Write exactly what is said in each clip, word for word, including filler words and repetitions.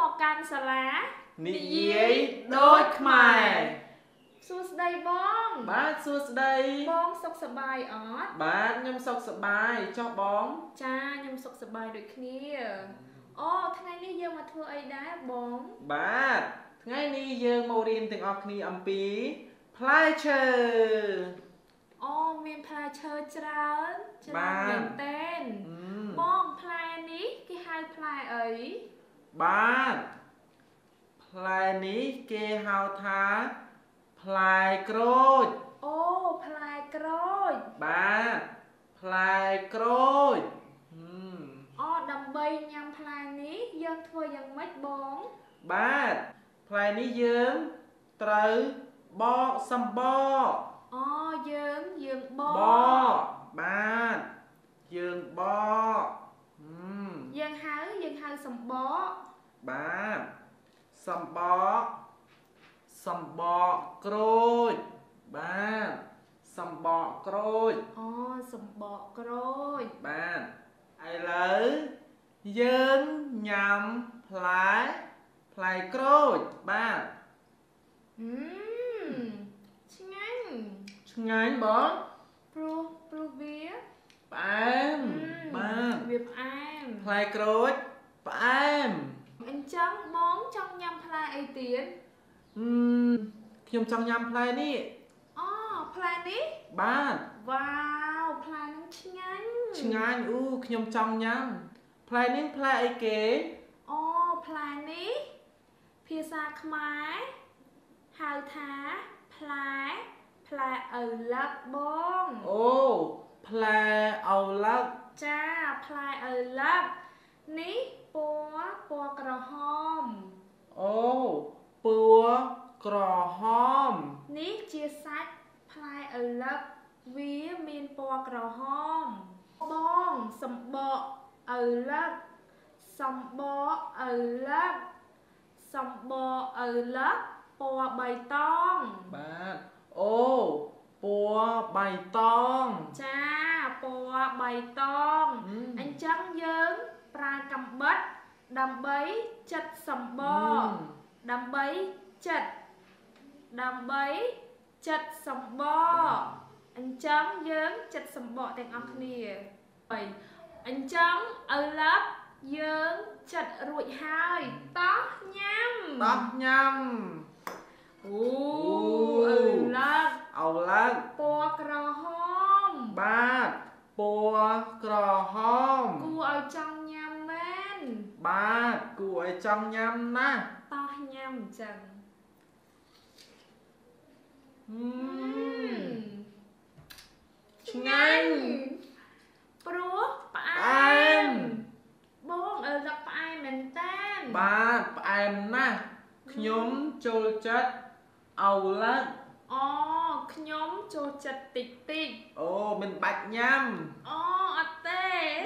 មកកាន់សាលានិយាយដូចខ្មែរសួស្តីបងបាទសួស្តីបងសុខសប្បាយអត់បាទខ្ញុំសុខសប្បាយចុះបងចាខ្ញុំសុខសប្បាយដូចគ្នាអូថ្ងៃនេះយើងមកធ្វើអីដែរបងបាទថ្ងៃនេះយើងមករៀនទាំងអស់គ្នាអំពីផ្លែឈើអូមានផ្លែឈើច្រើនច្រើនមែនតើបងផ្លែនេះគេហៅផ្លែអីបាទផ្លែនេះគេហៅថាផ្លែក្រូចអូផ្លែក្រូចបាទផ្លែក្រូចអូដើម្បីញ៉ាំផ្លែនេះយើងធ្វើយ៉ាងម៉េចបងបាទផ្លែនេះយើងត្រូវបកសម្បកអូយើងយើងបកបកបាទយើងបកយើងហៅយើងហៅសម្បកបាទសម្បកសម្បកក្រូចបាទសម្បកក្រូចអូសម្បកក្រូចបាទឥឡូវយើងញ៉ាំផ្លែផ្លែក្រូចបាទអឺឆ្ងាញ់ឆ្ងាញ់បងព្រោះព្រោះវាផ្អែមបាទវាផ្អែមផ្លែក្រូចផ្អែមអញ្ចឹងបងចង់ញ៉ាំផ្លែអីទៀតអឺខ្ញុំចង់ញ៉ាំផ្លែនេះអូផ្លែនេះបាទវ៉ាវផ្លែនឹងឆ្ងាញ់ឆ្ងាញ់អូខ្ញុំចង់ញ៉ាំផ្លែនេះផ្លែអីគេអូផ្លែនេះភាសាខ្មែរហៅថាផ្លែផ្លែឪឡឹកបងអូផ្លែឪឡឹកចាផ្លែឪឡឹកនេះពណ៌ពណ៌ក្រហមអូពណ៌ក្រហមនេះជាសាច់ផ្លែឪឡឹកវាមានពណ៌ក្រហមបងសម្បកឪឡឹកសម្បកឪឡឹកសម្បកឪឡឹកពណ៌បៃតងបាទអូពណ៌បៃតងចាពណ៌បៃតងអញ្ចឹងយើងប្រើកាំបិតដើម្បីចិតសម្បកដើម្បីចិតដើម្បីចិតសម្បកអញ្ចឹងយើងចិតសម្បកទាំងអស់គ្នាហើយអញ្ចឹងឪឡឹកយើងចិតរួចហើយតោះញ៉ាំតោះញ៉ាំអូឪឡឹកឪឡឹកពណ៌ក្រហមបាទពណ៌ក្រហមគួរឲ្យចង់ញ៉ាំមែនបាទគួរឲ្យចង់ញ៉ាំណាស់តោះញ៉ាំអញ្ចឹងហឹមឆ្ងាញ់ព្រោះផ្អែមបងឪឡឹកផ្អែមមែនតើបាទផ្អែមណាស់ខ្ញុំចូលចិត្តឪឡឹកអូខ្ញុំចូលចិត្តតិចតិចអូមិនបាច់ញ៉ាំអូអត់ទេ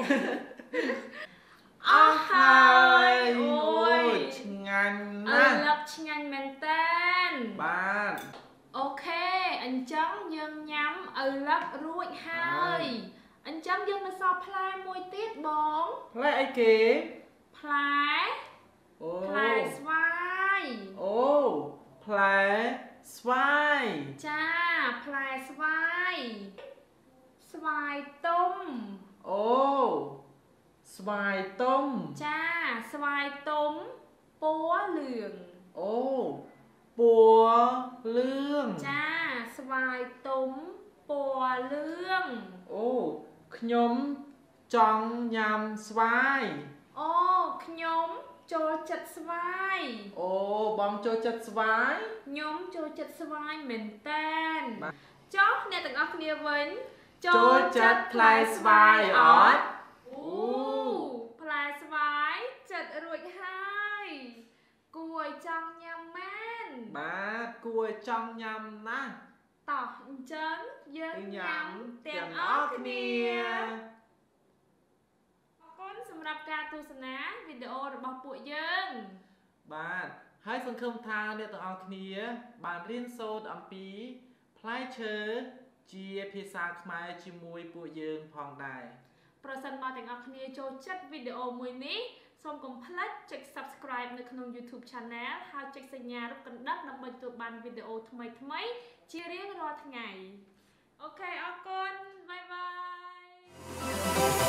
អស់ហើយអូយឆ្ងាញ់ណាស់ឪឡឹកឆ្ងាញ់មែនតើបាទអូខេអញ្ចឹងយើងញ៉ាំឪឡឹករួចហើយអញ្ចឹងយើងនៅសល់ផ្លែមួយទៀតបងផ្លែអីគេផ្លែអូផ្លែស្វាយអូផ្លែស្វាយចាផ្លែស្វាយស្វាយទុំអូស្វាយទុំចាស្វាយទុំពណ៌លឿងអូពណ៌លឿងចាស្វាយទុំពណ៌លឿងអូខ្ញុំចង់ញ៉ាំស្វាយអូខ្ញុំចូលចិត្តស្វាយអូបងចូលចិត្តស្វាយខ្ញុំចូលចិត្តស្វាយមែនតើចុះអ្នកទាំងអស់គ្នាវិញចូលចិត្តផ្លែស្វាយអត់អូផ្លែស្វាយចិត្តរួចហើយគួរឲ្យចង់ញ៉ាំមែនបាទគួរឲ្យចង់ញ៉ាំណាស់តោះអញ្ចឹងយើងញ៉ាំទាំងអស់គ្នាអរគុណសម្រាប់ការទស្សនាវីដេអូរបស់ពួកយើងបាទហើយសង្ឃឹមថាអ្នកទាំងអស់គ្នាបានរៀនសូត្រអំពីផ្លែឈើជាភាសាខ្មែរជាមួយពួកយើងផងដែរប្រសិនបើទាំងអស់គ្នាចូលចិត្តវីដេអូមួយនេះសូមកុំភ្លេចចុច subscribe នៅក្នុង YouTube Channel ហើយចុចសញ្ញារូបកណ្ដឹងដើម្បីទទួលបានវីដេអូថ្មីៗជារៀងរាល់ថ្ងៃអូខេអរគុណបាយបាយ